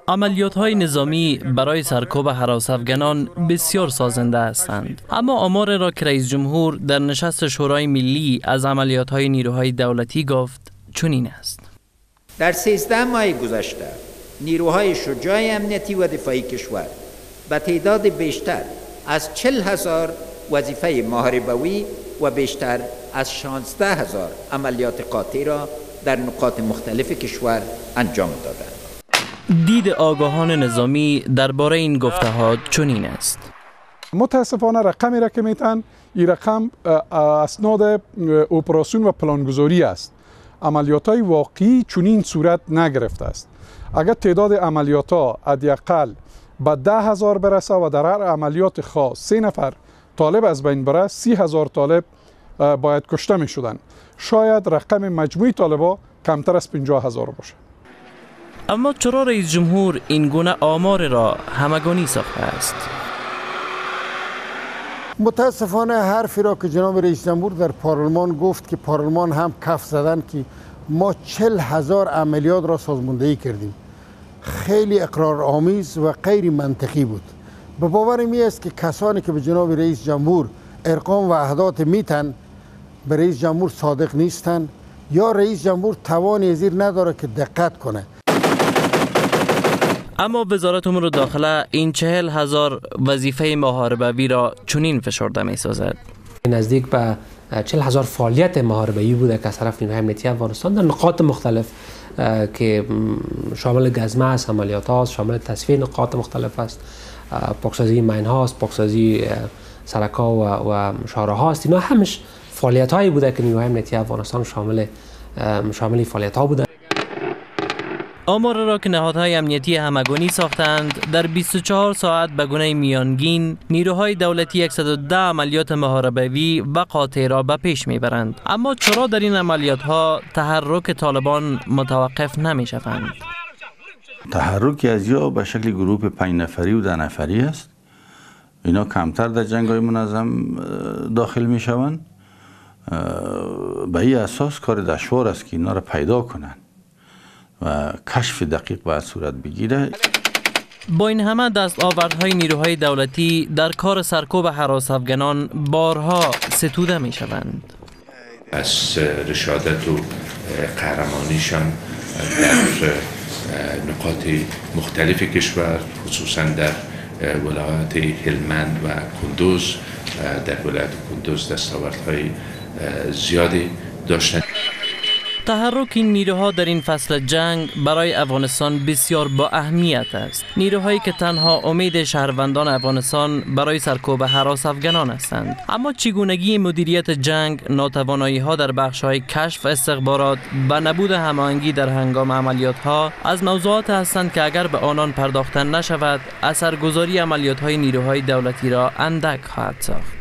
عملیات‌های نظامی برای سرکوب هراس‌افگنان بسیار سازنده هستند، اما آمار را که رئیس جمهور در نشست شورای ملی از عملیات‌های نیروهای دولتی گفت چنین است: در 13 ماه گذشته نیروهای شجاع امنیتی و دفاعی کشور به تعداد بیشتر از 40,000 وظیفه محاربوی و بیشتر از 16,000 عملیات قاطع را در نقاط مختلف کشور انجام دادند. دید آگاهان نظامی درباره این گفته‌ها چنین است: متاسفانه رقمی را که میتن این رقم اسناد اپراسیون و پلانگذاری است. عملیات‌های واقعی چنین صورت نگرفته است. اگر تعداد عملیات‌ها حداقل به 10,000 برسه و در هر عملیات خاص 3 نفر طالب از بین بره، 30,000 طالب باید کشته می شدن. شاید رقم مجموعی طالبا کمتر از 50,000 باشه. اما چرا رئیس جمهور این گونه آمار را همگانی ساخته است؟ متاسفانه حرفی را که جناب رئیس جمهور در پارلمان گفت که پارلمان هم کف زدن که ما 40,000 عملیات را سازماندهی کردیم، خیلی اقرارآمیز و غیر منطقی بود. به باور می است که کسانی که به جناب رئیس جمهور ارقام و اعداد میتن به رئیس جمهور صادق نیستند، یا رئیس جمهور توانی ازیر نداره که دقت کنه. اما وزارت امور داخله این 40,000 وظیفه محاربوی را چنین فشرده می سازد: نزدیک به 40,000 فعالیت محاربه‌ای بوده که از طرف نیروهای امنیتی افغانستان در نقاط مختلف که شامل گزمه است، عملیات هاست، شامل تصفیه نقاط مختلف است، پاکسازی مین هاست، پاکسازی سرک‌ها و شاهراه هاست. اینا همش فعالیت هایی بوده که نیروهای امنیتی افغانستان شامل فعالیت ها بوده. آمار را که نهادهای امنیتی همگانی ساختند، در 24 ساعت به گونه میانگین نیروهای دولتی 110 عملیات محاربوی و قاطع را به پیش میبرند. اما چرا در این عملیات ها تحرک طالبان متوقف نمی شوند؟ تحرکی از یا به شکل گروه 5 نفری و 10 نفری است. اینا کمتر در جنگ های منظم داخل می شوند. به این اساس کار دشوار است که اینا را پیدا کنند و کشف دقیق باید صورت بگیره. با این همه دستاوردهای نیروهای دولتی در کار سرکوب هراس‌افگنان بارها ستوده می شوند. از رشادت و قهرمانیشان در نقاط مختلف کشور، خصوصا در ولایات هلمند و کندوز، در ولایت کندوز دستاوردهای زیادی داشتند. تحرک این نیروها در این فصل جنگ برای افغانستان بسیار با اهمیت است. نیروهایی که تنها امید شهروندان افغانستان برای سرکوب هراس‌افگنان هستند. اما چگونگی مدیریت جنگ، ناتوانایی ها در بخش های کشف استخبارات و نبود هماهنگی در هنگام عملیات ها از موضوعات هستند که اگر به آنان پرداخته نشود، اثرگذاری عملیات های نیروهای دولتی را اندک خواهد ساخت.